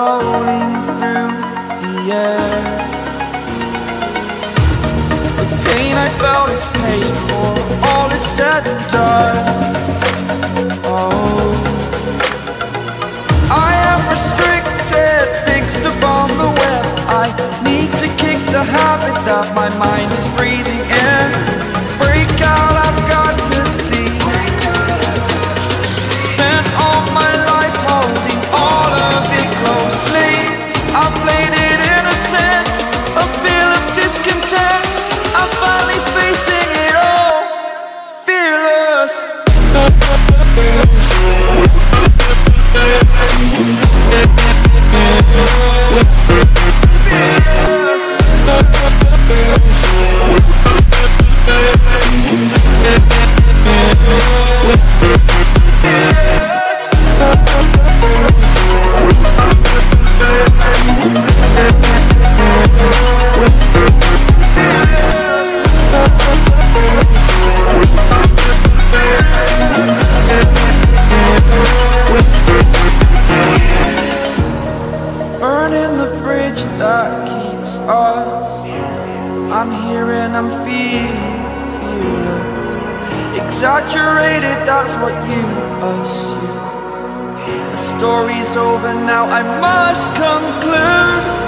floating through the air. The pain I felt is paid for, all is said and done. Oh, I am restricted, fixed upon the web. I need to kick the habit that my mind is breathing in. Break out, I've got to see. Spent all my life holding all of it closely. I played it innocent, a feel of discontent. I'm finally facing it all, fearless. Burning the bridge that keeps us. I'm here and I'm feeling fearless. Exaggerated, that's what you assume. The story's over now, I must conclude.